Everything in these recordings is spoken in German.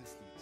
das Lied.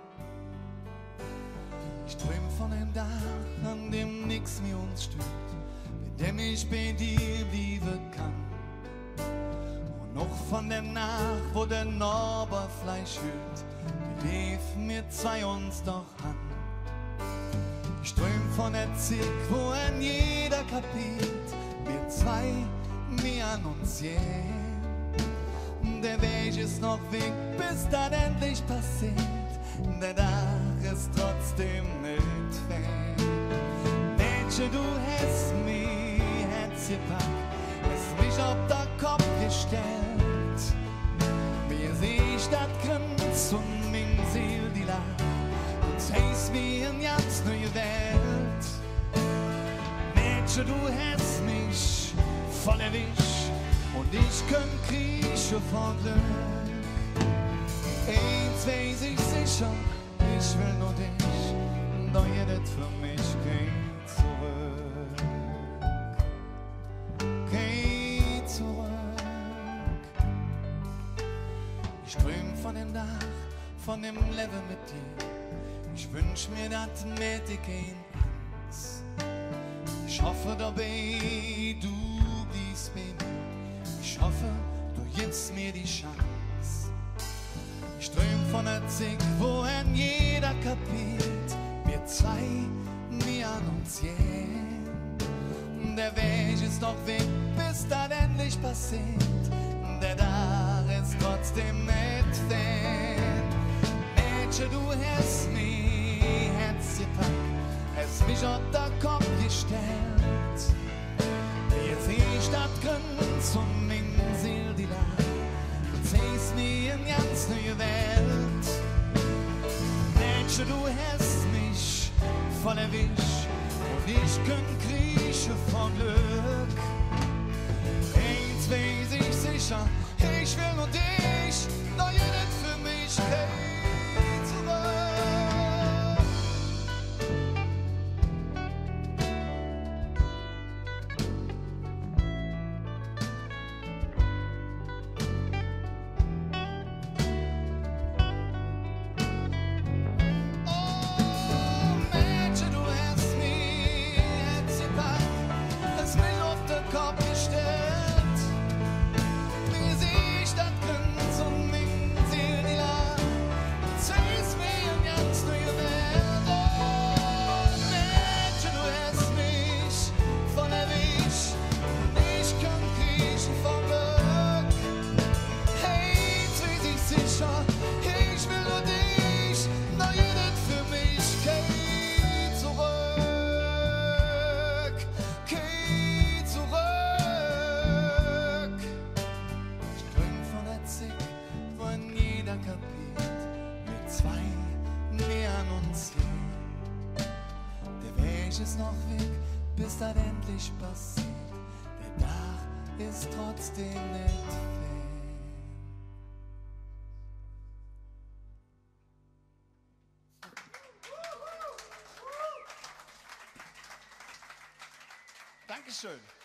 Ich träum von dem Tag, an dem nix mehr uns stört, mit dem ich bei dir bleiben kann. Und noch von der Nacht, wo der Norbert-Fleisch hört, die lief mir zwei uns doch an. Ich träum von der Zirk, wo ein jeder kapiert, wir zwei, mir an uns je. Der Weg ist noch weg, bis das endlich passiert. Der Tag ist trotzdem nicht fern. Mädchen, du hast mich Herz gepackt, hast mich auf den Kopf gestellt. Wie sehe ich das Grenz und mein Seel die lacht. Du zeigst mir eine ganz neue Welt. Mädchen, du hast mich voll erwischt und ich könnt kriechen vor Glück. Eins weiß ich sicher, ich will nur dich, doch jedes für mich geht zurück. Geht zurück. Ich träum von dem Tag, von dem Leben mit dir. Ich wünsch mir, dass mit dir gehen ans. Ich hoffe dabei, du bliebst bei mir. Ich hoffe, du gibst mir die Chance. Ich träum von der Zeit, wo ein jeder kapiert, wir zwei, mir an uns je. Der Weg ist noch weg, bis das endlich passiert. Der Tag ist trotzdem nicht fern. Mädchen, du hast mich Herz gepackt, hast mich auf den Kopf gestellt. Jetzt seh ich das Grenz und mein Seel die lacht. Du zeigst mir eine ganz neue Welt. Mädchen, du hast mich voll erwischt und ich könnt kriechen vor Glück. Eins weiß ich sicher, ich will nur dich, doch jedes für mich geht zurück. Ist noch weg, bis das endlich passiert. Der Tag ist trotzdem nicht fern. Dankeschön.